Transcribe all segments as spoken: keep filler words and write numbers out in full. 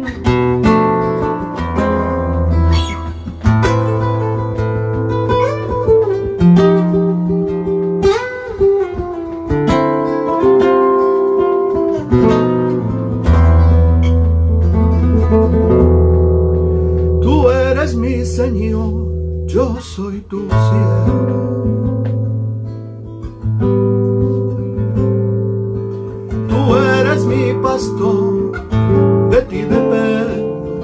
Tú eres mi Señor, yo soy tu siervo. Tú eres mi pastor, de ti dependo.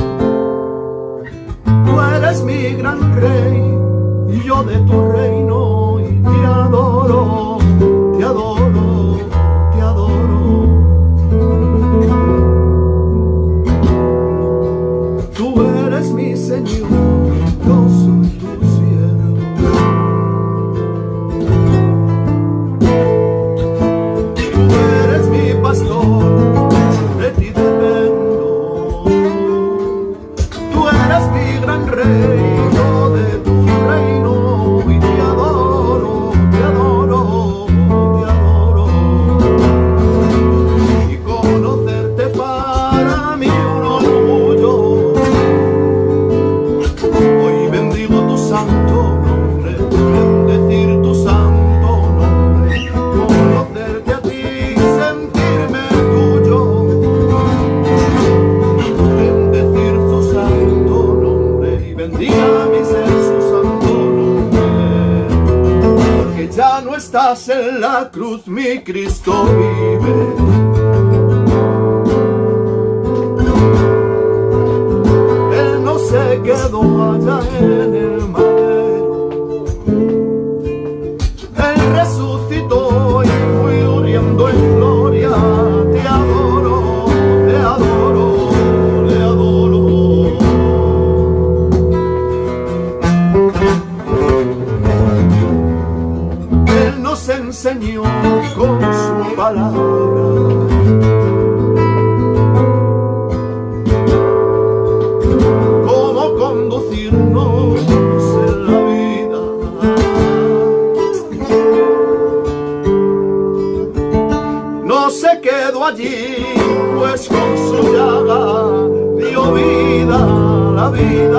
Tú eres mi gran rey, y yo de tu reino, y te adoro, te adoro, te adoro. Tú eres mi Señor, yo soy tu siervo. Tú eres mi pastor, de ti dependo. Tú eres mi gran rey, yo de tu reino, y te adoro, te adoro, te adoro. Y conocerte para mí un orgullo. Hoy bendigo tu santo nombre, bendecir tu santo nombre, conocerte a ti, sentirme tuyo, bendecir su santo nombre y bendiga mi ser su santo nombre, porque ya no estás en la cruz, mi Cristo vive. Se quedó allá en el madero, Él resucitó y fui muriendo en gloria. Te adoro, te adoro, te adoro. Él nos enseñó con su palabra conducirnos en la vida. No se quedó allí, pues con su llaga dio vida a la vida.